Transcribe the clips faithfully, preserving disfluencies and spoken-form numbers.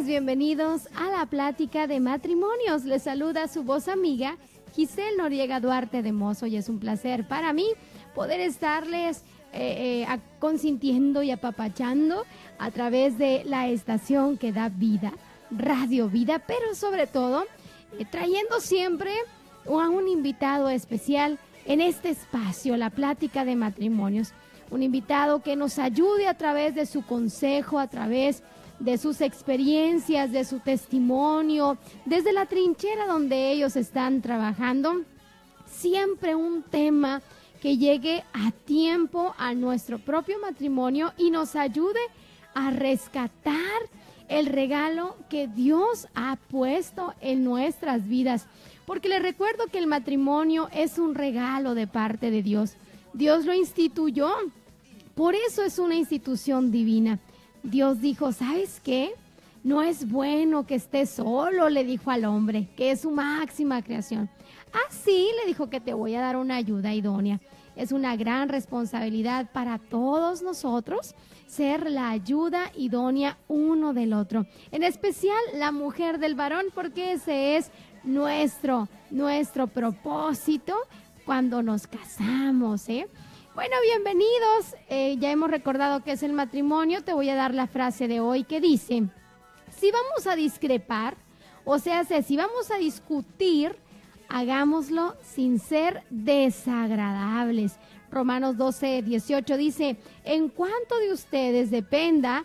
bienvenidos a la plática de matrimonios. Les saluda su voz amiga Giselle Noriega Duarte de Mozo y es un placer para mí poder estarles eh, eh, consintiendo y apapachando a través de la estación que da vida, Radio Vida, pero sobre todo eh, trayendo siempre a un invitado especial en este espacio, la plática de matrimonios. Un invitado que nos ayude a través de su consejo, a través de sus experiencias, de su testimonio, desde la trinchera donde ellos están trabajando. Siempre un tema que llegue a tiempo a nuestro propio matrimonio y nos ayude a rescatar el regalo que Dios ha puesto en nuestras vidas. Porque les recuerdo que el matrimonio es un regalo de parte de Dios. Dios lo instituyó, por eso es una institución divina. Dios dijo, ¿sabes qué? No es bueno que estés solo, le dijo al hombre, que es su máxima creación. Así le dijo que te voy a dar una ayuda idónea. Es una gran responsabilidad para todos nosotros ser la ayuda idónea uno del otro. En especial la mujer del varón, porque ese es nuestro, nuestro propósito cuando nos casamos, ¿eh? Bueno, bienvenidos. Eh, ya hemos recordado qué es el matrimonio. Te voy a dar la frase de hoy que dice, si vamos a discrepar, o sea, si vamos a discutir, hagámoslo sin ser desagradables. Romanos doce, dieciocho dice, en cuanto de ustedes dependa,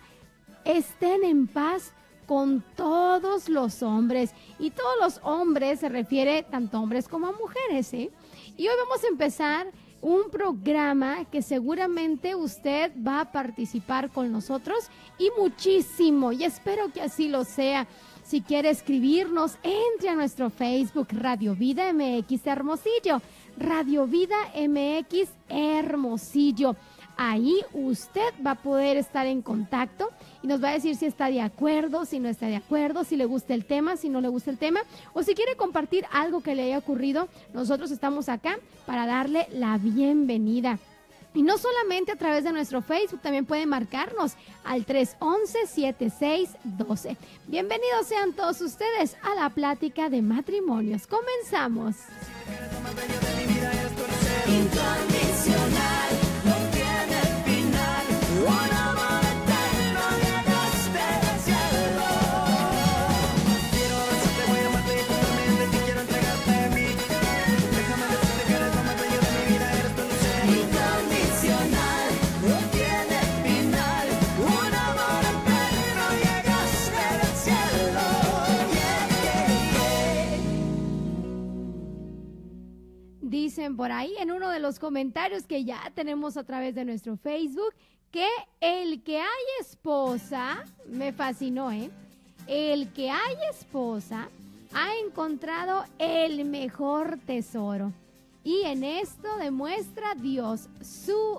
estén en paz con todos los hombres. Y todos los hombres se refiere tanto a hombres como a mujeres, ¿eh? Y hoy vamos a empezar un programa que seguramente usted va a participar con nosotros y muchísimo, y espero que así lo sea. Si quiere escribirnos, entre a nuestro Facebook Radio Vida M X Hermosillo, Radio Vida M X Hermosillo. Ahí usted va a poder estar en contacto y nos va a decir si está de acuerdo, si no está de acuerdo, si le gusta el tema, si no le gusta el tema, o si quiere compartir algo que le haya ocurrido. Nosotros estamos acá para darle la bienvenida. Y no solamente a través de nuestro Facebook, también puede marcarnos al tres once, setenta y seis doce. Bienvenidos sean todos ustedes a la plática de matrimonios. Comenzamos. Incondicional. Dicen por ahí en uno de los comentarios que ya tenemos a través de nuestro Facebook que el que hay esposa, me fascinó, ¿eh? El que hay esposa ha encontrado el mejor tesoro y en esto demuestra Dios su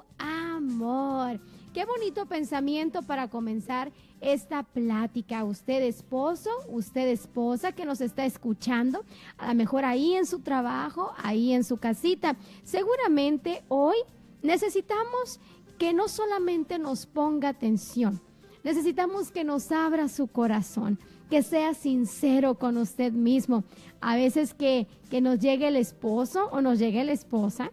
amor. Qué bonito pensamiento para comenzar esta plática. Usted esposo, usted esposa que nos está escuchando, a lo mejor ahí en su trabajo, ahí en su casita. Seguramente hoy necesitamos que no solamente nos ponga atención, necesitamos que nos abra su corazón, que sea sincero con usted mismo. A veces que, que nos llegue el esposo o nos llegue la esposa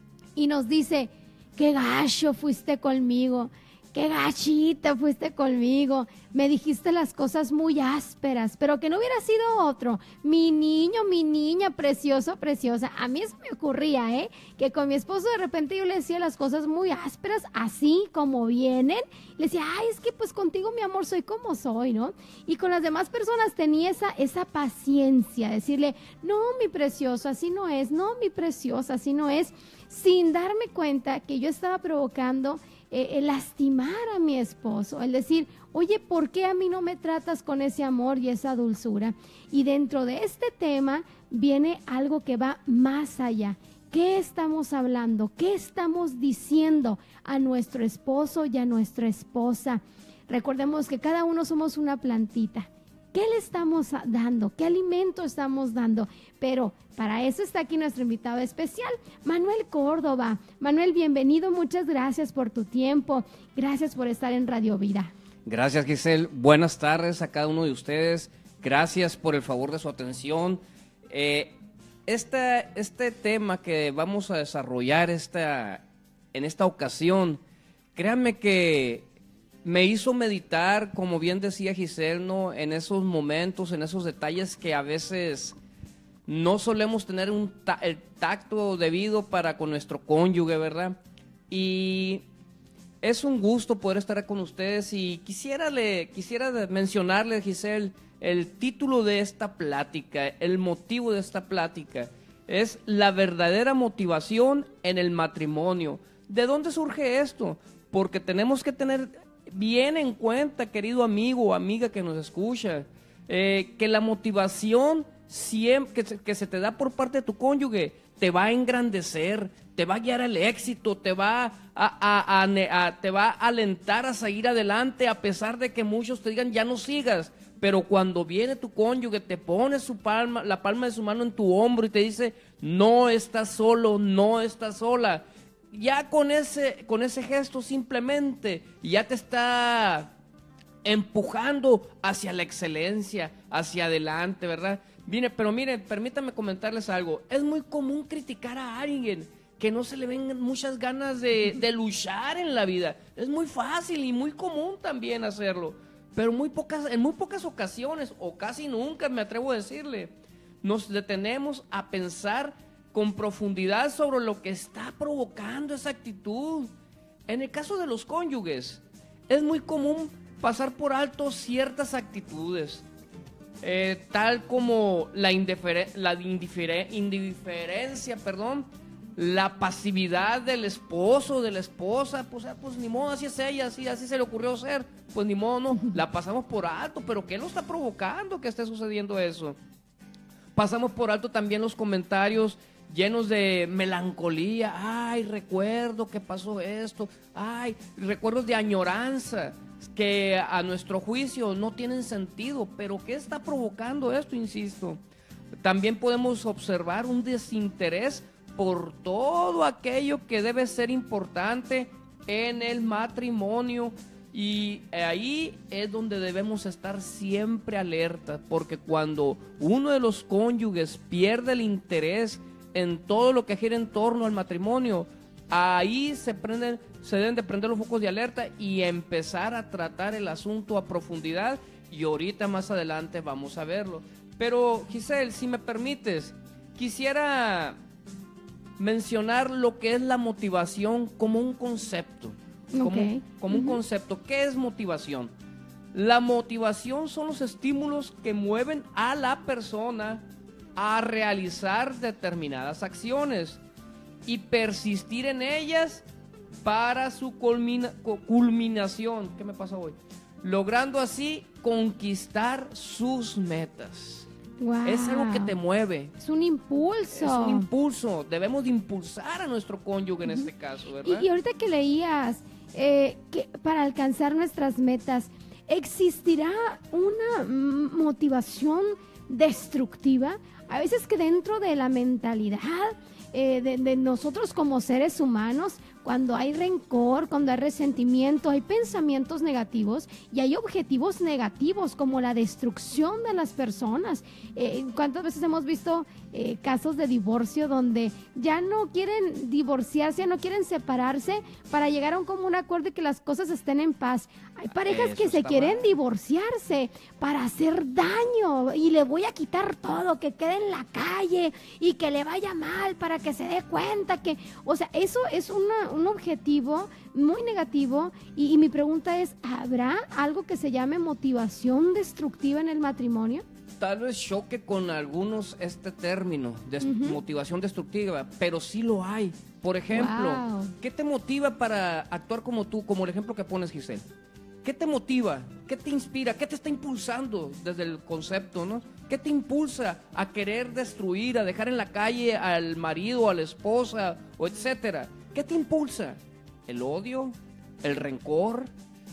y nos dice, qué gacho fuiste conmigo, qué gachita fuiste conmigo, me dijiste las cosas muy ásperas, pero que no hubiera sido otro, mi niño, mi niña, precioso, preciosa. A mí eso me ocurría, ¿eh? Que con mi esposo de repente yo le decía las cosas muy ásperas, así como vienen, le decía, ay, es que pues contigo, mi amor, soy como soy, ¿no? Y con las demás personas tenía esa, esa paciencia, decirle, no, mi precioso, así no es, no, mi preciosa, así no es, sin darme cuenta que yo estaba provocando eh, el lastimar a mi esposo, el decir, oye, ¿por qué a mí no me tratas con ese amor y esa dulzura? Y dentro de este tema viene algo que va más allá. ¿Qué estamos hablando? ¿Qué estamos diciendo a nuestro esposo y a nuestra esposa? Recordemos que cada uno somos una plantita. ¿Qué le estamos dando? ¿Qué alimento estamos dando? Pero para eso está aquí nuestro invitado especial, Manuel Córdoba. Manuel, bienvenido, muchas gracias por tu tiempo, gracias por estar en Radio Vida. Gracias, Giselle. Buenas tardes a cada uno de ustedes. Gracias por el favor de su atención. Eh, este, este tema que vamos a desarrollar esta, en esta ocasión, créanme que me hizo meditar, como bien decía Giselle, ¿no? En esos momentos, en esos detalles que a veces no solemos tener un ta el tacto debido para con nuestro cónyuge, ¿verdad? Y es un gusto poder estar con ustedes y quisiera, le, quisiera mencionarle, Giselle, el título de esta plática, el motivo de esta plática, es la verdadera motivación en el matrimonio. ¿De dónde surge esto? Porque tenemos que tener bien en cuenta, querido amigo o amiga que nos escucha, eh, que la motivación siempre, que, se, que se te da por parte de tu cónyuge te va a engrandecer, te va a guiar al éxito, te va a, a, a, a, te va a alentar a seguir adelante a pesar de que muchos te digan ya no sigas. Pero cuando viene tu cónyuge, te pone su palma, la palma de su mano en tu hombro y te dice, no estás solo, no estás sola. Ya con ese, con ese gesto simplemente, ya te está empujando hacia la excelencia, hacia adelante, ¿verdad? Mire, pero miren, permítanme comentarles algo. Es muy común criticar a alguien que no se le ven muchas ganas de, de luchar en la vida. Es muy fácil y muy común también hacerlo. Pero muy pocas, en muy pocas ocasiones, o casi nunca, me atrevo a decirle, nos detenemos a pensar con profundidad sobre lo que está provocando esa actitud. En el caso de los cónyuges, es muy común pasar por alto ciertas actitudes, eh, tal como la, indiferen la indiferen indiferencia, perdón, la pasividad del esposo o de la esposa, pues, pues ni modo, así es ella, así, así se le ocurrió ser, pues ni modo, no, la pasamos por alto, pero ¿qué lo está provocando que esté sucediendo eso? Pasamos por alto también los comentarios llenos de melancolía, ay, recuerdo que pasó esto, ay, recuerdos de añoranza, que a nuestro juicio no tienen sentido, pero ¿qué está provocando esto? Insisto, también podemos observar un desinterés por todo aquello que debe ser importante en el matrimonio, y ahí es donde debemos estar siempre alerta, porque cuando uno de los cónyuges pierde el interés en todo lo que gira en torno al matrimonio, ahí se prenden, se deben de prender los focos de alerta y empezar a tratar el asunto a profundidad, y ahorita más adelante vamos a verlo. Pero Giselle, si me permites, quisiera mencionar lo que es la motivación como un concepto. Como, Okay. como un Uh-huh. concepto. ¿Qué es motivación? La motivación son los estímulos que mueven a la persona a realizar determinadas acciones y persistir en ellas para su culmina, culminación. ¿Qué me pasa hoy? Logrando así conquistar sus metas. Wow. Es algo que te mueve. Es un impulso. Es un impulso. Debemos de impulsar a nuestro cónyuge en uh-huh. este caso, ¿verdad? Y, y ahorita que leías eh, que para alcanzar nuestras metas, ¿existirá una motivación destructiva? A veces que dentro de la mentalidad eh, de, de nosotros como seres humanos, cuando hay rencor, cuando hay resentimiento, hay pensamientos negativos y hay objetivos negativos como la destrucción de las personas. Eh, ¿Cuántas veces hemos visto eh, casos de divorcio donde ya no quieren divorciarse, ya no quieren separarse para llegar a un común acuerdo y que las cosas estén en paz? Hay parejas Eso que se quieren mal. divorciarse para hacer daño y le voy a quitar todo, que quede en la calle y que le vaya mal para que se dé cuenta que, o sea, eso es una, un objetivo muy negativo y, y mi pregunta es, ¿habrá algo que se llame motivación destructiva en el matrimonio? Tal vez choque con algunos este término de uh-huh. motivación destructiva, pero sí lo hay. Por ejemplo, wow. ¿qué te motiva para actuar como tú, como el ejemplo que pones, Giselle? ¿Qué te motiva? ¿Qué te inspira? ¿Qué te está impulsando desde el concepto, no? ¿Qué te impulsa a querer destruir, a dejar en la calle al marido, a la esposa, o etcétera? ¿Qué te impulsa? ¿El odio? ¿El rencor?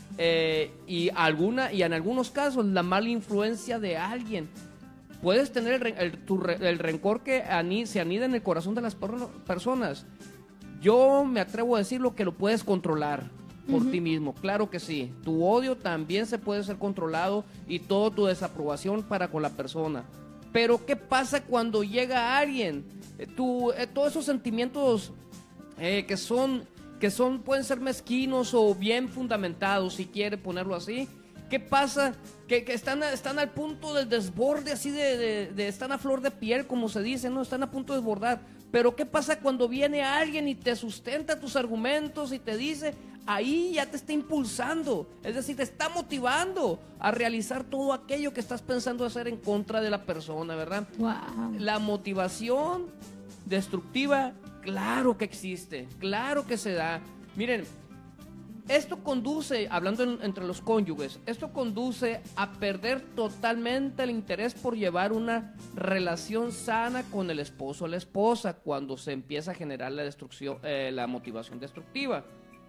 Eh, y, alguna, y en algunos casos la mala influencia de alguien. Puedes tener el, el, tu, el rencor que ani, se anida en el corazón de las per personas. Yo me atrevo a decirlo que lo puedes controlar. por Uh-huh. ti mismo, claro que sí. Tu odio también se puede ser controlado y todo tu desaprobación para con la persona. Pero ¿qué pasa cuando llega alguien? Eh, tu, eh, todos esos sentimientos eh, que son, que son, pueden ser mezquinos o bien fundamentados, si quiere ponerlo así. ¿Qué pasa? Que, que están, están al punto del desborde, así de, de, de, están a flor de piel, como se dice, ¿no? Están a punto de desbordar. Pero ¿qué pasa cuando viene alguien y te sustenta tus argumentos y te dice, ahí ya te está impulsando, es decir, te está motivando a realizar todo aquello que estás pensando hacer en contra de la persona, ¿verdad? Wow. La motivación destructiva, claro que existe, claro que se da. Miren, esto conduce, hablando en, entre los cónyuges, esto conduce a perder totalmente el interés por llevar una relación sana con el esposo o la esposa cuando se empieza a generar la destrucción, eh, la motivación destructiva.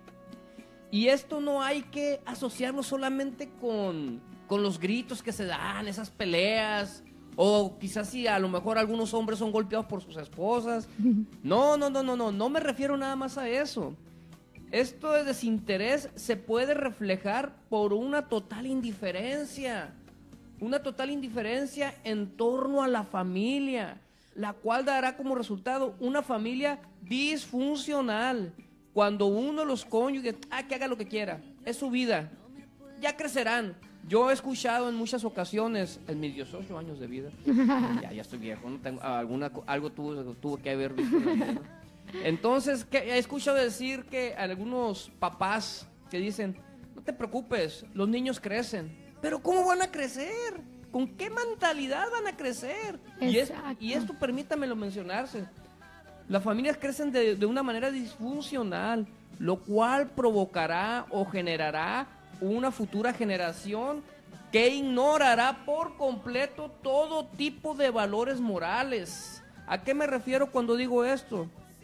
Y esto no hay que asociarlo solamente con, con los gritos que se dan, esas peleas, o quizás si a lo mejor algunos hombres son golpeados por sus esposas. No, no, no, no, no, no me refiero nada más a eso. Esto de desinterés se puede reflejar por una total indiferencia, una total indiferencia en torno a la familia, la cual dará como resultado una familia disfuncional. Cuando uno de los cónyuges, ah, que haga lo que quiera, es su vida, ya crecerán. Yo he escuchado en muchas ocasiones, en mis dieciocho años de vida, ya, ya estoy viejo, ¿no? Tengo, alguna, algo tuve, tuve que haber visto en la vida, ¿no? Entonces, que he escuchado decir que algunos papás que dicen, no te preocupes, los niños crecen. Pero ¿cómo van a crecer? ¿Con qué mentalidad van a crecer? Y, es, y esto, permítamelo mencionarse, las familias crecen de, de una manera disfuncional, lo cual provocará o generará una futura generación que ignorará por completo todo tipo de valores morales. ¿A qué me refiero cuando digo esto?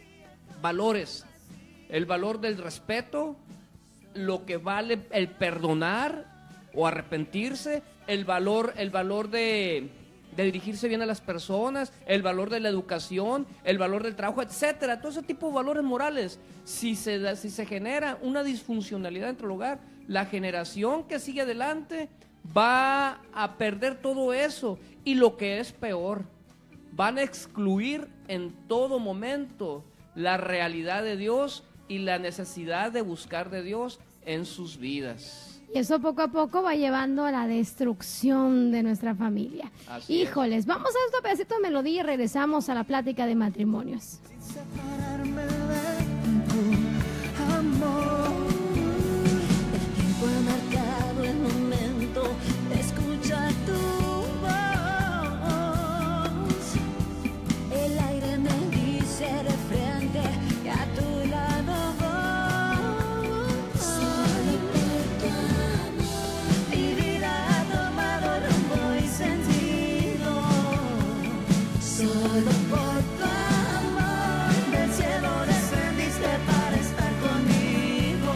Valores, el valor del respeto, lo que vale el perdonar o arrepentirse, el valor, el valor de, de dirigirse bien a las personas, el valor de la educación, el valor del trabajo, etcétera. Todo ese tipo de valores morales. Si se, da, si se genera una disfuncionalidad dentro del hogar, la generación que sigue adelante va a perder todo eso. Y lo que es peor, van a excluir en todo momento la realidad de Dios y la necesidad de buscar de Dios en sus vidas. Y eso poco a poco va llevando a la destrucción de nuestra familia. Así Híjoles, es. Vamos a otro pedacito de melodía y regresamos a la plática de matrimonios. Sin separarme de tu amor, el tiempo ha marcado el momento de escuchar tu voz. El aire me dice de frente y a tu lado voy. Solo por tu amor mi vida ha tomado rumbo y sentido. Solo por tu amor del cielo descendiste para estar conmigo.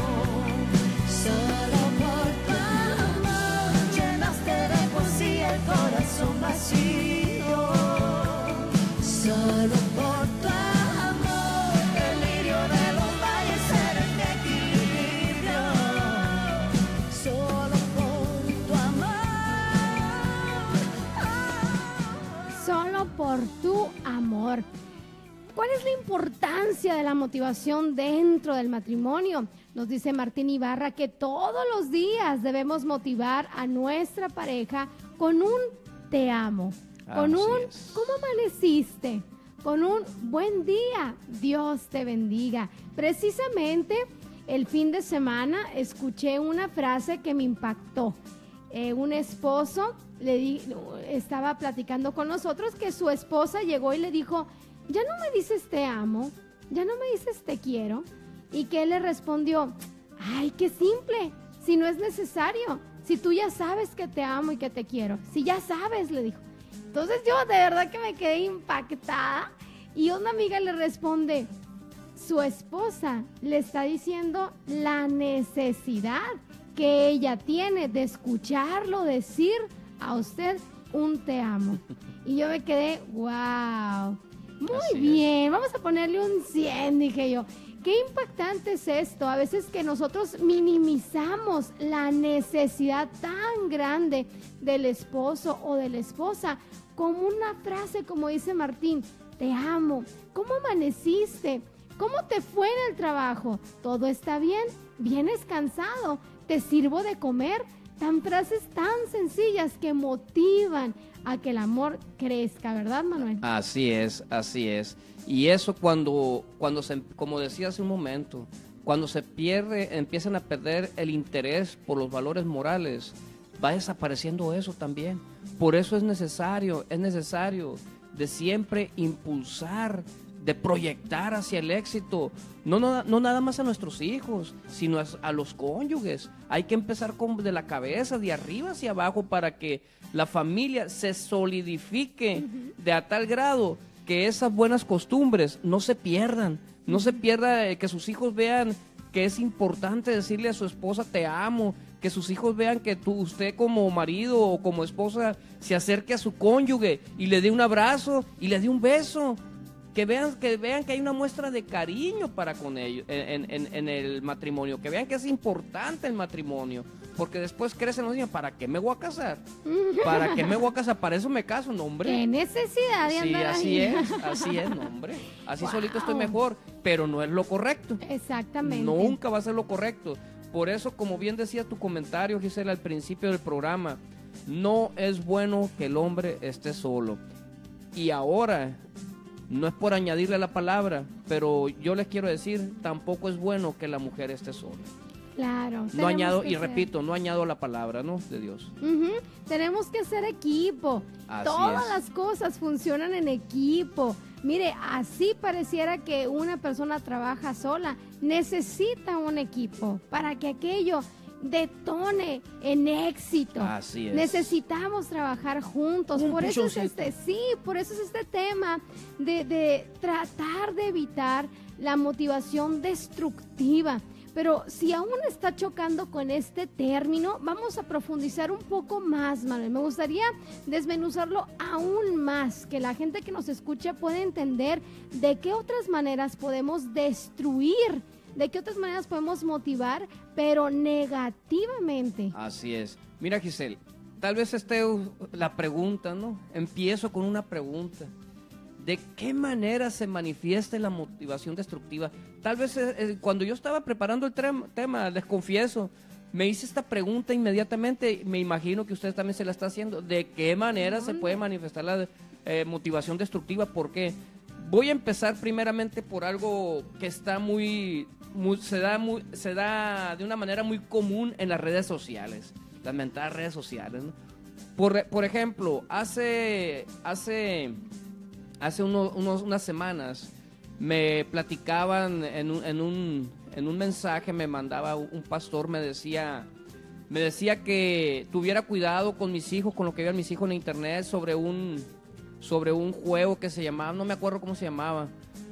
Solo por tu amor llenaste de poesía el corazón vacío. Solo por tu amor, el lirio de los valles eres mi equilibrio. Solo por tu amor. Oh. Solo por tu amor. ¿Cuál es la importancia de la motivación dentro del matrimonio? Nos dice Martín Ibarra que todos los días debemos motivar a nuestra pareja con un te amo. Con Así un, es. ¿cómo amaneciste? Con un buen día, Dios te bendiga. Precisamente el fin de semana escuché una frase que me impactó. Eh, un esposo le di, estaba platicando con nosotros que su esposa llegó y le dijo, ya no me dices te amo, ya no me dices te quiero. Y que él le respondió, ay, qué simple, si no es necesario, si tú ya sabes que te amo y que te quiero, si ya sabes, le dijo. Entonces yo de verdad que me quedé impactada y una amiga le responde, su esposa le está diciendo la necesidad que ella tiene de escucharlo decir a usted un te amo. Y yo me quedé, wow, muy Así bien, es. Vamos a ponerle un cien, dije yo. Qué impactante es esto, a veces que nosotros minimizamos la necesidad tan grande del esposo o de la esposa, como una frase como dice Martín, te amo, ¿cómo amaneciste? ¿Cómo te fue en el trabajo? ¿Todo está bien? ¿Vienes cansado? ¿Te sirvo de comer? Tan frases tan sencillas que motivan a que el amor crezca, ¿verdad, Manuel? Así es, así es. Y eso cuando, cuando se, como decía hace un momento, cuando se pierde, empiezan a perder el interés por los valores morales, va desapareciendo eso también. Por eso es necesario, es necesario de siempre impulsar, de proyectar hacia el éxito, no, no, no nada más a nuestros hijos, sino a, a los cónyuges. Hay que empezar con, de la cabeza, de arriba hacia abajo, para que la familia se solidifique uh-huh. de a tal grado que esas buenas costumbres no se pierdan, no se pierda, eh, que sus hijos vean que es importante decirle a su esposa te amo, que sus hijos vean que tú, usted como marido o como esposa se acerque a su cónyuge y le dé un abrazo y le dé un beso. Que vean, que vean que hay una muestra de cariño para con ellos en, en, en el matrimonio, que vean que es importante el matrimonio, porque después crecen los niños, ¿para qué me voy a casar? ¿Para qué me voy a casar? Para eso me caso, no, hombre. ¿Qué necesidad de sí, andar así ahí? es, así es, no, hombre. Así Wow. solito estoy mejor, pero no es lo correcto. Exactamente. Nunca va a ser lo correcto. Por eso, como bien decía tu comentario, Gisela, al principio del programa, no es bueno que el hombre esté solo. Y ahora, no es por añadirle la palabra, pero yo les quiero decir, tampoco es bueno que la mujer esté sola. Claro. No añado, y ser. repito, no añado la palabra, ¿no? De Dios. Uh-huh. Tenemos que ser equipo. Así Todas es. las cosas funcionan en equipo. Mire, así pareciera que una persona trabaja sola. Necesita un equipo para que aquello detone en éxito. Así es. Necesitamos trabajar juntos. Un por eso es puchoncito. este, sí, por eso es este tema de, de tratar de evitar la motivación destructiva. Pero si aún está chocando con este término, vamos a profundizar un poco más, Manuel. Me gustaría desmenuzarlo aún más, que la gente que nos escucha pueda entender de qué otras maneras podemos destruir, de qué otras maneras podemos motivar, pero negativamente. Así es. Mira, Giselle, tal vez esté la pregunta, ¿no? Empiezo con una pregunta. ¿De qué manera se manifiesta la motivación destructiva? Tal vez eh, eh, cuando yo estaba preparando el tema, les confieso, me hice esta pregunta inmediatamente, me imagino que usted también se la está haciendo. ¿De qué manera se puede manifestar la eh, motivación destructiva? ¿Por qué? Voy a empezar primeramente por algo que está muy, muy, se da muy, se da de una manera muy común en las redes sociales, las mentadas redes sociales, ¿no? Por, por ejemplo, hace, hace, hace uno, unos, unas semanas me platicaban en un, en un, en un mensaje, me mandaba un pastor, me decía, me decía que tuviera cuidado con mis hijos, con lo que veían mis hijos en internet sobre un, sobre un juego que se llamaba, no me acuerdo cómo se llamaba.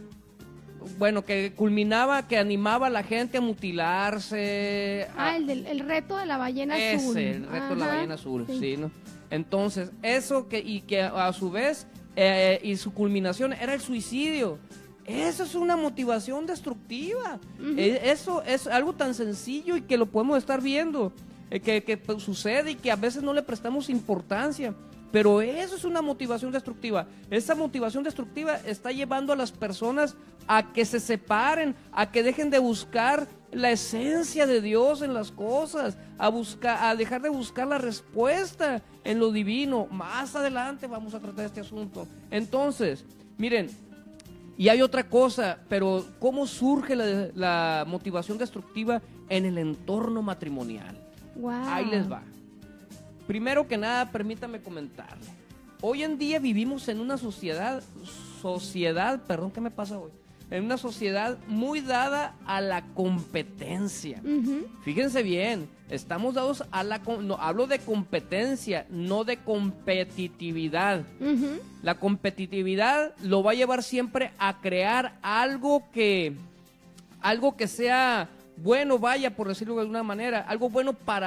Bueno, que culminaba, que animaba a la gente a mutilarse. Ah, a... el, del, el reto de la ballena Ese, azul. el reto Ajá, de la ballena azul, sí. sí, ¿no? Entonces, eso que, y que a su vez, eh, y su culminación era el suicidio. Eso es una motivación destructiva. Uh-huh. eh, eso es algo tan sencillo y que lo podemos estar viendo, eh, que, que pues, sucede y que a veces no le prestamos importancia. Pero eso es una motivación destructiva. Esa motivación destructiva está llevando a las personas a que se separen, a que dejen de buscar la esencia de Dios en las cosas, a buscar, a dejar de buscar la respuesta en lo divino. Más adelante vamos a tratar este asunto. Entonces, miren, y hay otra cosa, pero ¿cómo surge la, la motivación destructiva en el entorno matrimonial? Wow. Ahí les va. Primero que nada, permítame comentarle. Hoy en día vivimos en una sociedad, sociedad, perdón, ¿qué me pasa hoy? En una sociedad muy dada a la competencia. Uh-huh. Fíjense bien, estamos dados a la, no, hablo de competencia, no de competitividad. Uh-huh. La competitividad lo va a llevar siempre a crear algo que, algo que sea bueno, vaya, por decirlo de alguna manera, algo bueno para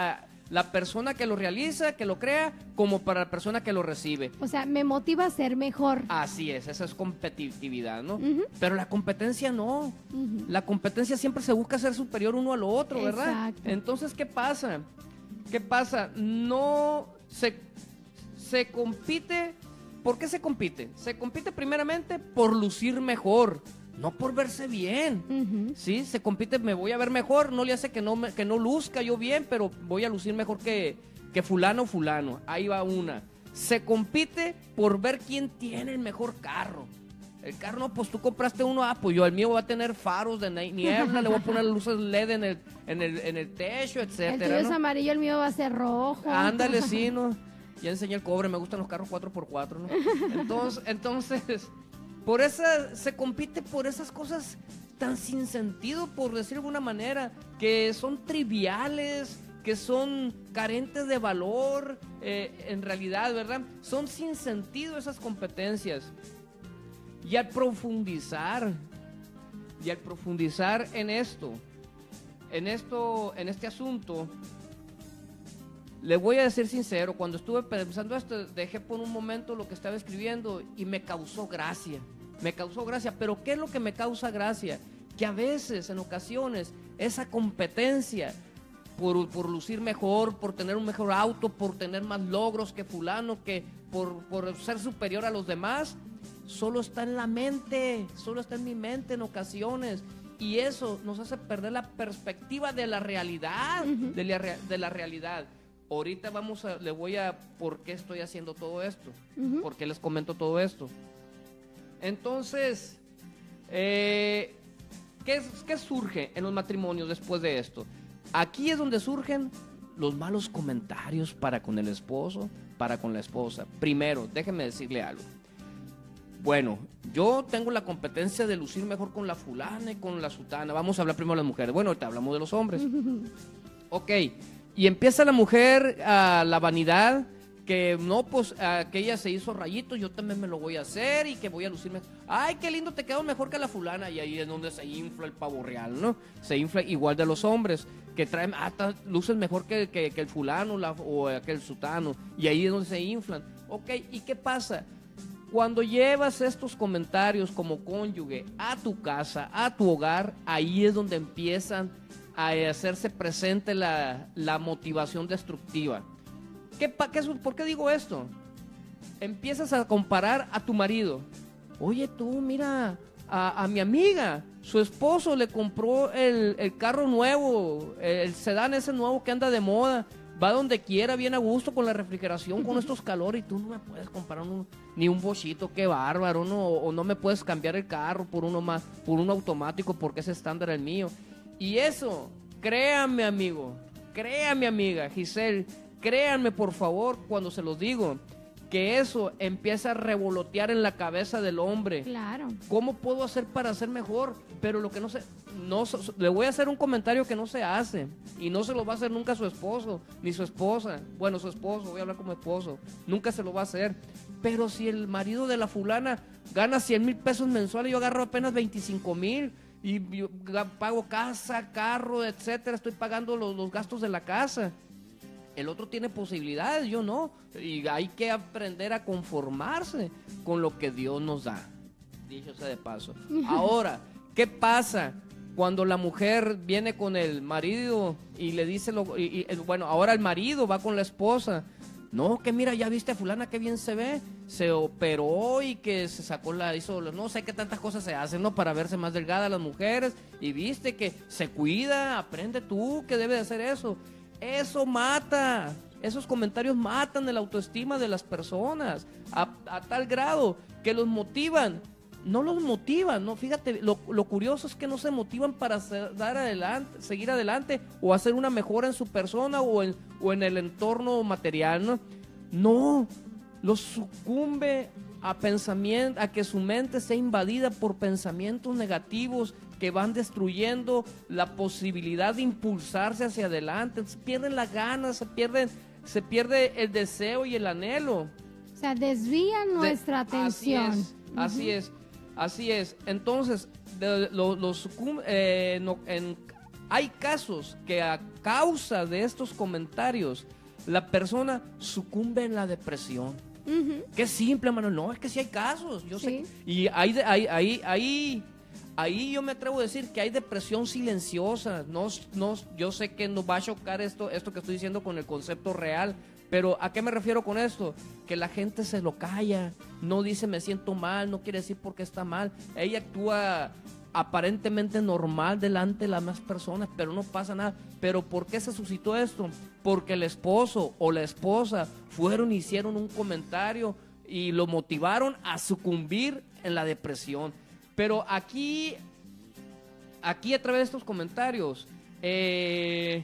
la persona que lo realiza, que lo crea, como para la persona que lo recibe. O sea, me motiva a ser mejor. Así es, esa es competitividad, ¿no? Uh-huh. Pero la competencia no. Uh-huh. La competencia siempre se busca ser superior uno al otro, ¿verdad? Exacto. Entonces, ¿qué pasa? ¿Qué pasa? No se, se compite. ¿Por qué se compite? Se compite primeramente por lucir mejor, no por verse bien. Uh-huh. Sí, se compite, me voy a ver mejor, no le hace que no, me, que no luzca yo bien, pero voy a lucir mejor que, que fulano o fulano. Ahí va una. Se compite por ver quién tiene el mejor carro. El carro, no, pues tú compraste uno, ah, pues yo el mío va a tener faros de niebla, le voy a poner luces L E D en el, en el, en el techo, etcétera. El tuyo ¿no? es amarillo, el mío va a ser rojo. Ándale, sí, ¿no? Ya enseñé el cobre, me gustan los carros cuatro por cuatro, ¿no? Entonces, entonces, por esa, se compite por esas cosas tan sin sentido, por decir de alguna manera, que son triviales, que son carentes de valor, eh, en realidad, ¿verdad? Son sin sentido esas competencias. Y al profundizar, y al profundizar en esto, en esto, en este asunto, le voy a decir sincero, cuando estuve pensando esto, dejé por un momento lo que estaba escribiendo y me causó gracia, me causó gracia, pero ¿qué es lo que me causa gracia? Que a veces, en ocasiones, esa competencia por, por lucir mejor, por tener un mejor auto, por tener más logros que fulano, que por, por ser superior a los demás, solo está en la mente, solo está en mi mente en ocasiones. Y eso nos hace perder la perspectiva de la realidad, uh-huh. de, la, de la realidad. Ahorita vamos a, le voy a, ¿por qué estoy haciendo todo esto? Uh-huh. ¿Por qué les comento todo esto? Entonces, eh, ¿qué, ¿qué surge en los matrimonios después de esto? Aquí es donde surgen los malos comentarios para con el esposo, para con la esposa. Primero, déjeme decirle algo. Bueno, yo tengo la competencia de lucir mejor con la fulana y con la sutana. Vamos a hablar primero de las mujeres. Bueno, ahorita hablamos de los hombres. Ok. Y empieza la mujer a la vanidad, que no, pues que ella se hizo rayitos, yo también me lo voy a hacer y que voy a lucirme. Ay, qué lindo, te quedó mejor que la fulana. Y ahí es donde se infla el pavo real, ¿no? Se infla igual de los hombres, que traen, ah, luces mejor que, que, que el fulano la, o aquel sutano. Y ahí es donde se inflan. Ok, ¿y qué pasa? Cuando llevas estos comentarios como cónyuge a tu casa, a tu hogar, ahí es donde empiezan a hacerse presente la, la motivación destructiva. ¿Qué, qué, ¿Por qué digo esto? Empiezas a comparar a tu marido. Oye, tú, mira, a, a mi amiga, su esposo le compró el, el carro nuevo, el sedán ese nuevo que anda de moda. Va donde quiera, bien a gusto, con la refrigeración, con estos calores, y tú no me puedes comprar un, ni un bochito, qué bárbaro, ¿no? O, o no me puedes cambiar el carro por uno más, por un automático, porque es estándar el mío. Y eso, créanme, amigo, créanme, amiga, Giselle, créanme, por favor, cuando se los digo, que eso empieza a revolotear en la cabeza del hombre. Claro. ¿Cómo puedo hacer para ser mejor? Pero lo que no sé, no, le voy a hacer un comentario que no se hace, y no se lo va a hacer nunca su esposo, ni su esposa. Bueno, su esposo, voy a hablar como esposo, nunca se lo va a hacer. Pero si el marido de la fulana gana cien mil pesos mensuales, yo agarro apenas veinticinco mil, y yo pago casa, carro, etcétera, estoy pagando los, los gastos de la casa. El otro tiene posibilidades, yo no. Y hay que aprender a conformarse con lo que Dios nos da. Dicho sea de paso. Ahora, ¿qué pasa cuando la mujer viene con el marido y le dice, lo, y, y, bueno, ahora el marido va con la esposa? No, que mira, ya viste a fulana, qué bien se ve. Se operó y que se sacó la, hizo, no sé qué tantas cosas se hacen, ¿no? Para verse más delgada las mujeres. Y viste que se cuida, aprende tú que debe de hacer eso. Eso mata, esos comentarios matan la autoestima de las personas a, a tal grado que los motivan, no los motivan, no, fíjate, lo, lo curioso es que no se motivan para hacer, dar adelante, seguir adelante o hacer una mejora en su persona o en, o en el entorno material, ¿no? No, los sucumbe a pensamiento, a que su mente sea invadida por pensamientos negativos que van destruyendo la posibilidad de impulsarse hacia adelante. Se pierden las ganas, se pierden, se pierde el deseo y el anhelo. O sea, desvían nuestra de, atención. Así es, uh-huh. así es, así es. Entonces, de, lo, lo sucumbe, eh, no, en, hay casos que a causa de estos comentarios la persona sucumbe en la depresión. Uh-huh. Qué simple, Manuel. No, es que sí hay casos. Yo sí. sé. Y ahí, ahí, ahí, ahí, ahí yo me atrevo a decir que hay depresión silenciosa. No, no, yo sé que nos va a chocar esto, esto que estoy diciendo con el concepto real. Pero ¿a qué me refiero con esto? Que la gente se lo calla, no dice me siento mal, no quiere decir por qué está mal. Ella actúa aparentemente normal delante de las demás personas, pero no pasa nada. ¿Pero por qué se suscitó esto? Porque el esposo o la esposa fueron y hicieron un comentario y lo motivaron a sucumbir en la depresión. Pero aquí, aquí a través de estos comentarios, eh...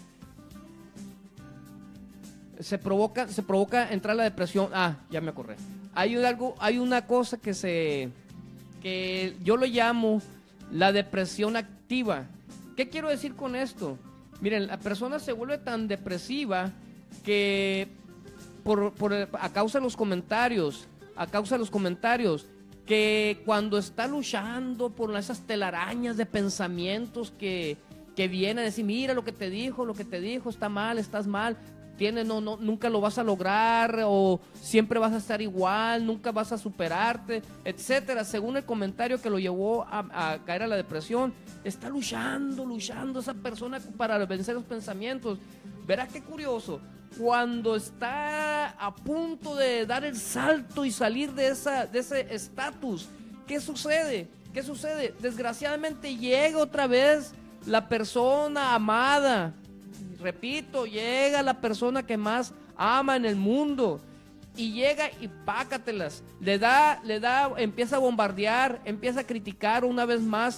se provoca, se provoca entrar la depresión. Ah, ya me acordé. Hay algo, hay una cosa que se, que yo lo llamo la depresión activa. ¿Qué quiero decir con esto? Miren, la persona se vuelve tan depresiva que por, por a causa de los comentarios, a causa de los comentarios, que cuando está luchando por esas telarañas de pensamientos que, que vienen a decir, mira lo que te dijo, lo que te dijo, está mal, estás mal. Tienes, no, no, nunca lo vas a lograr, o siempre vas a estar igual, nunca vas a superarte, etcétera. Según el comentario que lo llevó a, a caer a la depresión, está luchando, luchando esa persona para vencer los pensamientos. Verás qué curioso, cuando está a punto de dar el salto y salir de, esa, de ese estatus, ¿qué sucede? ¿Qué sucede? Desgraciadamente llega otra vez la persona amada. Repito, llega la persona que más ama en el mundo y llega y pácatelas, le da, le da, empieza a bombardear, empieza a criticar una vez más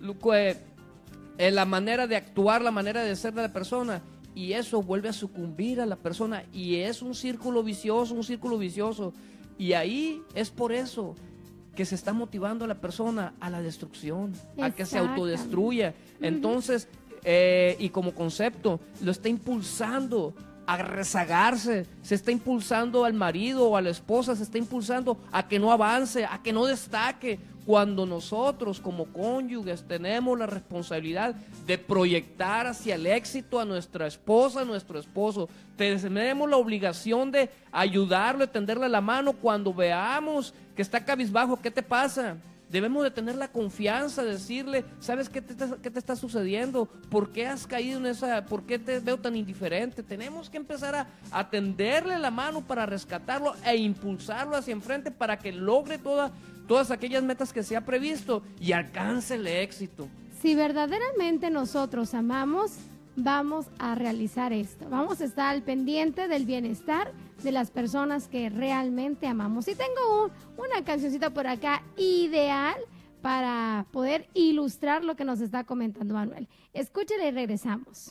eh, la manera de actuar, la manera de ser de la persona, y eso vuelve a sucumbir a la persona y es un círculo vicioso, un círculo vicioso, y ahí es por eso que se está motivando a la persona a la destrucción, a que se autodestruya. Entonces, Eh, y como concepto, lo está impulsando a rezagarse, se está impulsando al marido o a la esposa, se está impulsando a que no avance, a que no destaque, cuando nosotros como cónyuges tenemos la responsabilidad de proyectar hacia el éxito a nuestra esposa, a nuestro esposo. Tenemos la obligación de ayudarle, tenderle la mano cuando veamos que está cabizbajo. ¿Qué te pasa? Debemos de tener la confianza, decirle, ¿sabes qué te, qué te está sucediendo? ¿Por qué has caído en esa? ¿Por qué te veo tan indiferente? Tenemos que empezar a, a tenderle la mano para rescatarlo e impulsarlo hacia enfrente para que logre toda, todas aquellas metas que se ha previsto y alcance el éxito. Si verdaderamente nosotros amamos, vamos a realizar esto. Vamos a estar al pendiente del bienestar de las personas que realmente amamos. Y tengo un, una cancioncita por acá ideal para poder ilustrar lo que nos está comentando Manuel. Escúchale y regresamos.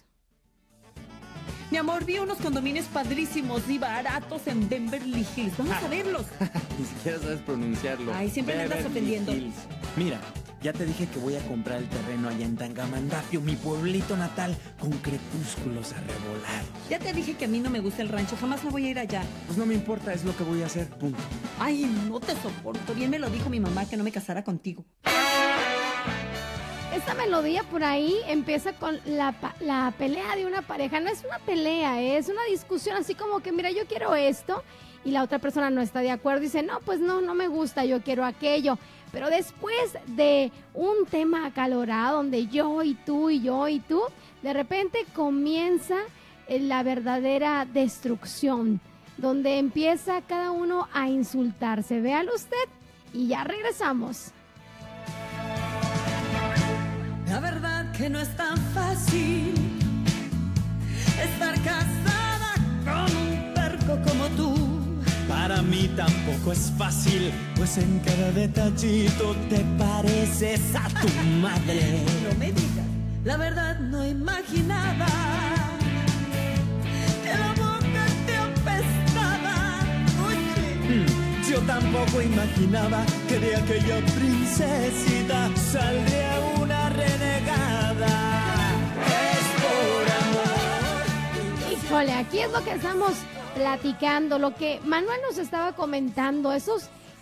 Mi amor, vi unos condominios padrísimos y baratos en Beverly Hills. Vamos a verlos. Ni siquiera sabes pronunciarlo. Ay, siempre me andas ofendiendo. Hills. Mira, ya te dije que voy a comprar el terreno allá en Tangamandapio, mi pueblito natal, con crepúsculos arrebolados. Ya te dije que a mí no me gusta el rancho, jamás me voy a ir allá. Pues no me importa, es lo que voy a hacer, punto. Ay, no te soporto. Bien me lo dijo mi mamá que no me casara contigo. Esta melodía por ahí empieza con la, la pelea de una pareja. No es una pelea, es una discusión así como que, mira, yo quiero esto y la otra persona no está de acuerdo. Dice, no, pues no, no me gusta, yo quiero aquello. Pero después de un tema acalorado donde yo y tú y yo y tú, de repente comienza la verdadera destrucción, donde empieza cada uno a insultarse. Véalo usted y ya regresamos. La verdad que no es tan fácil estar casada con un perco como tú. Para mí tampoco es fácil, pues en cada detallito te pareces a tu madre. No me digas, la verdad no imaginaba que la boca te apestaba. Oye. Mm, yo tampoco imaginaba que de aquella princesita saldría una renegada. Es por amor. Híjole, aquí es lo que estamos platicando, lo que Manuel nos estaba comentando, esos,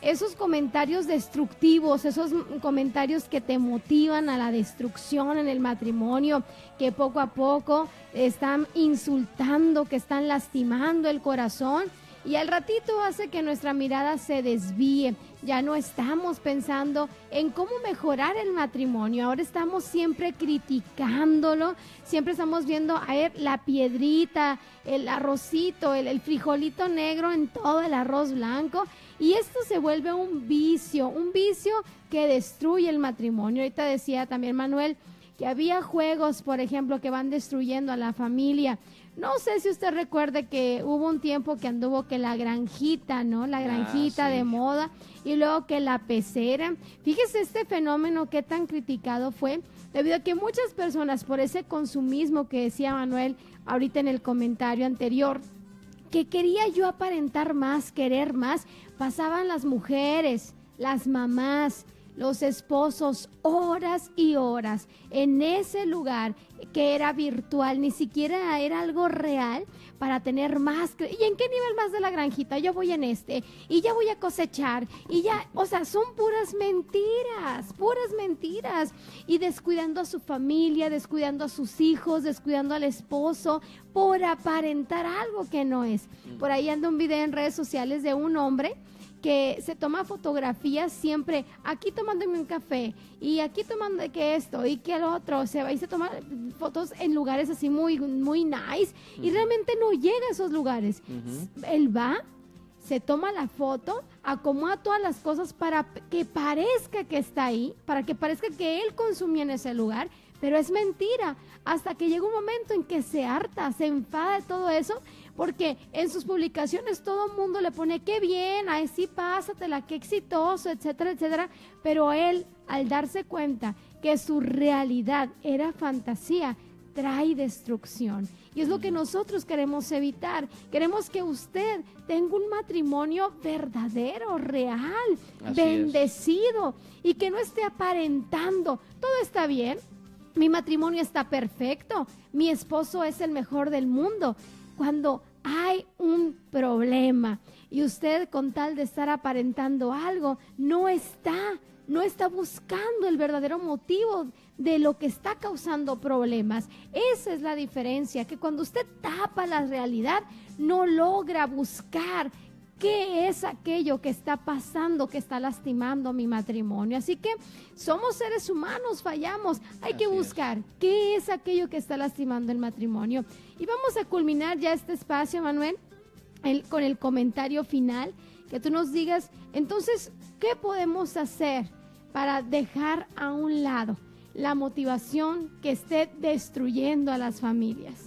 esos comentarios destructivos, esos comentarios que te motivan a la destrucción en el matrimonio, que poco a poco están insultando, que están lastimando el corazón, y al ratito hace que nuestra mirada se desvíe. Ya no estamos pensando en cómo mejorar el matrimonio, ahora estamos siempre criticándolo, siempre estamos viendo a ver la piedrita, el arrocito, el, el frijolito negro en todo el arroz blanco, y esto se vuelve un vicio, un vicio que destruye el matrimonio. Ahorita decía también Manuel que había juegos, por ejemplo, que van destruyendo a la familia. No sé si usted recuerde que hubo un tiempo que anduvo que la granjita, ¿no? La granjita ah, sí. de moda, y luego que la pecera. Fíjese este fenómeno que tan criticado fue, debido a que muchas personas, por ese consumismo que decía Manuel ahorita en el comentario anterior, que quería yo aparentar más, querer más, pasaban las mujeres, las mamás, los esposos, horas y horas en ese lugar que era virtual, ni siquiera era algo real, para tener más. ¿Y en qué nivel más de la granjita? Yo voy en este, y ya voy a cosechar, y ya, o sea, son puras mentiras, puras mentiras, y descuidando a su familia, descuidando a sus hijos, descuidando al esposo, por aparentar algo que no es. Por ahí anda un video en redes sociales de un hombre que se toma fotografías siempre, aquí tomándome un café, y aquí tomando que esto, y que el otro, se va y se toma fotos en lugares así muy, muy nice, uh-huh. y realmente no llega a esos lugares. Uh-huh. Él va, se toma la foto, acomoda todas las cosas para que parezca que está ahí, para que parezca que él consumía en ese lugar, pero es mentira, hasta que llega un momento en que se harta, se enfada de todo eso, porque en sus publicaciones todo el mundo le pone qué bien, ay sí, pásatela, qué exitoso, etcétera, etcétera, pero él, al darse cuenta que su realidad era fantasía, trae destrucción. Y es lo que nosotros queremos evitar. Queremos que usted tenga un matrimonio verdadero, real, Así bendecido, es. Y que no esté aparentando. Todo está bien, mi matrimonio está perfecto, mi esposo es el mejor del mundo. Cuando hay un problema y usted, con tal de estar aparentando algo, no está, no está buscando el verdadero motivo de lo que está causando problemas. Esa es la diferencia, que cuando usted tapa la realidad, no logra buscar qué es aquello que está pasando, que está lastimando mi matrimonio. Así que somos seres humanos, fallamos. Hay Así que buscar es. qué es aquello que está lastimando el matrimonio. Y vamos a culminar ya este espacio, Manuel, el, con el comentario final, que tú nos digas, entonces, ¿qué podemos hacer para dejar a un lado la motivación que esté destruyendo a las familias?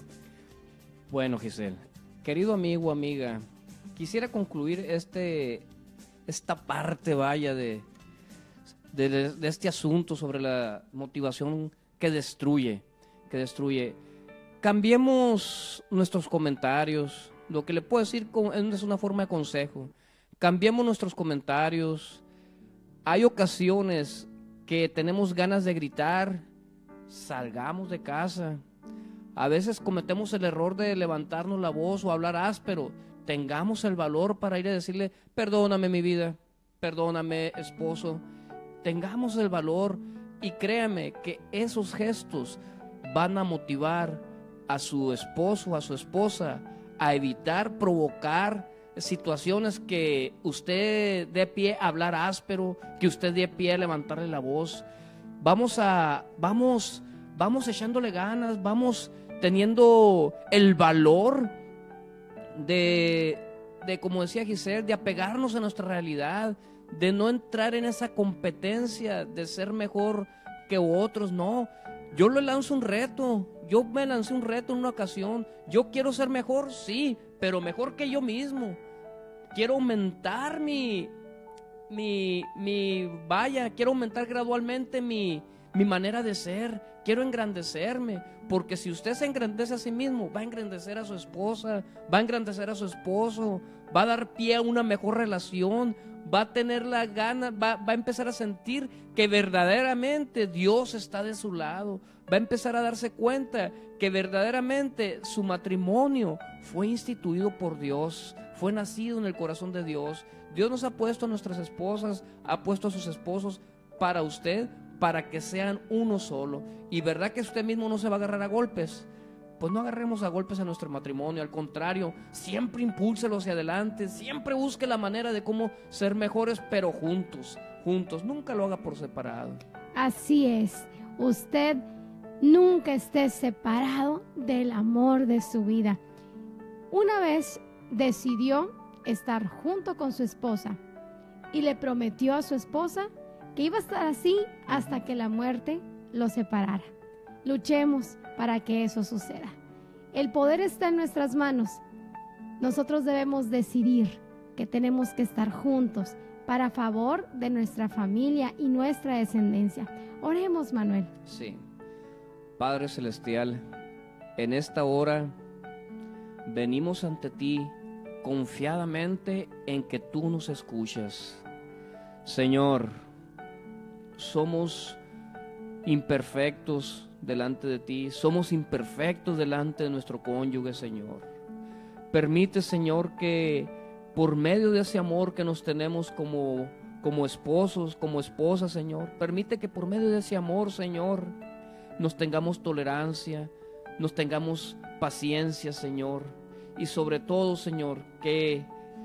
Bueno, Giselle, querido amigo, amiga, quisiera concluir este, esta parte, vaya, de, de, de este asunto sobre la motivación que destruye, que destruye. Cambiemos nuestros comentarios, lo que le puedo decir con, es una forma de consejo. Cambiemos nuestros comentarios. Hay ocasiones que tenemos ganas de gritar, salgamos de casa. A veces cometemos el error de levantarnos la voz o hablar áspero. Tengamos el valor para ir a decirle, perdóname mi vida, perdóname esposo. Tengamos el valor, y créame que esos gestos van a motivar a su esposo, a su esposa, a evitar provocar situaciones que usted dé pie a hablar áspero, que usted dé pie a levantarle la voz. Vamos a, vamos, vamos echándole ganas, vamos teniendo el valor de, de, como decía Giselle, de apegarnos a nuestra realidad, de no entrar en esa competencia de ser mejor que otros. No, yo le lanzo un reto, yo me lancé un reto en una ocasión. Yo quiero ser mejor, sí, pero mejor que yo mismo. Quiero aumentar mi, mi, mi, vaya, quiero aumentar gradualmente mi, mi manera de ser. Quiero engrandecerme, porque si usted se engrandece a sí mismo, va a engrandecer a su esposa, va a engrandecer a su esposo, va a dar pie a una mejor relación, va a tener la gana, va, va a empezar a sentir que verdaderamente Dios está de su lado, va a empezar a darse cuenta que verdaderamente su matrimonio fue instituido por Dios, fue nacido en el corazón de Dios. Dios nos ha puesto a nuestras esposas, ha puesto a sus esposos para usted, para que sean uno solo. Y verdad que usted mismo no se va a agarrar a golpes. Pues no agarremos a golpes a nuestro matrimonio, al contrario, siempre impúlselo hacia adelante, siempre busque la manera de cómo ser mejores, pero juntos, juntos, nunca lo haga por separado. Así es, usted nunca esté separado del amor de su vida. Una vez decidió estar junto con su esposa y le prometió a su esposa que iba a estar así hasta que la muerte los separara. Luchemos para que eso suceda. El poder está en nuestras manos. Nosotros debemos decidir que tenemos que estar juntos para favor de nuestra familia y nuestra descendencia. Oremos, Manuel. Sí. Padre Celestial, en esta hora venimos ante ti confiadamente en que tú nos escuchas. Señor, somos imperfectos delante de ti, somos imperfectos delante de nuestro cónyuge, Señor. Permite, Señor, que por medio de ese amor que nos tenemos como, como esposos, como esposas, Señor, permite que por medio de ese amor, Señor, nos tengamos tolerancia, nos tengamos paciencia, Señor, y sobre todo, Señor, que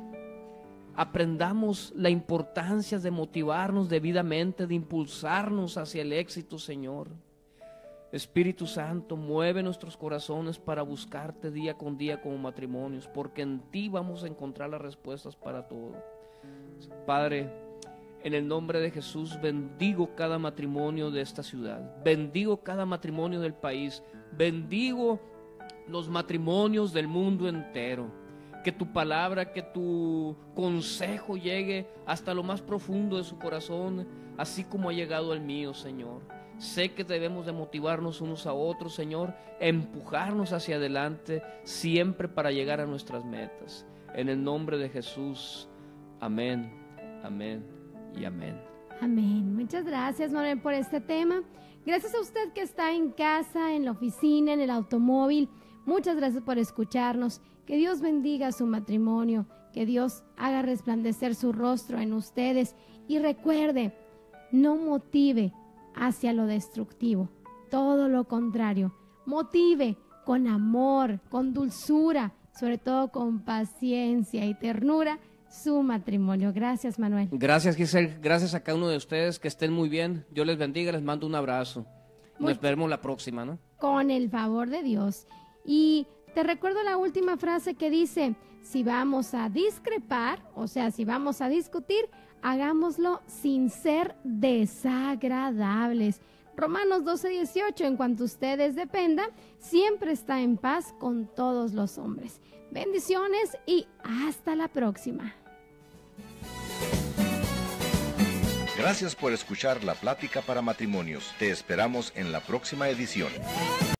aprendamos la importancia de motivarnos debidamente, de impulsarnos hacia el éxito, Señor. Espíritu Santo, mueve nuestros corazones para buscarte día con día como matrimonios, porque en ti vamos a encontrar las respuestas para todo. Padre, en el nombre de Jesús, bendigo cada matrimonio de esta ciudad, bendigo cada matrimonio del país, bendigo los matrimonios del mundo entero. Que tu palabra, que tu consejo llegue hasta lo más profundo de su corazón, así como ha llegado el mío, Señor. Sé que debemos de motivarnos unos a otros, Señor, empujarnos hacia adelante, siempre para llegar a nuestras metas. En el nombre de Jesús, amén, amén y amén. Amén. Muchas gracias, Manuel, por este tema. Gracias a usted que está en casa, en la oficina, en el automóvil. Muchas gracias por escucharnos. Que Dios bendiga su matrimonio, que Dios haga resplandecer su rostro en ustedes. Y recuerde, no motive hacia lo destructivo, todo lo contrario, motive con amor, con dulzura, sobre todo con paciencia y ternura su matrimonio. Gracias, Manuel. Gracias, Giselle, gracias a cada uno de ustedes, que estén muy bien, Dios les bendiga, les mando un abrazo, nos vemos la próxima, ¿no? Con el favor de Dios. Y te recuerdo la última frase que dice, si vamos a discrepar, o sea, si vamos a discutir, hagámoslo sin ser desagradables. Romanos doce dieciocho, en cuanto ustedes dependan, siempre está en paz con todos los hombres. Bendiciones y hasta la próxima. Gracias por escuchar La Plática para Matrimonios. Te esperamos en la próxima edición.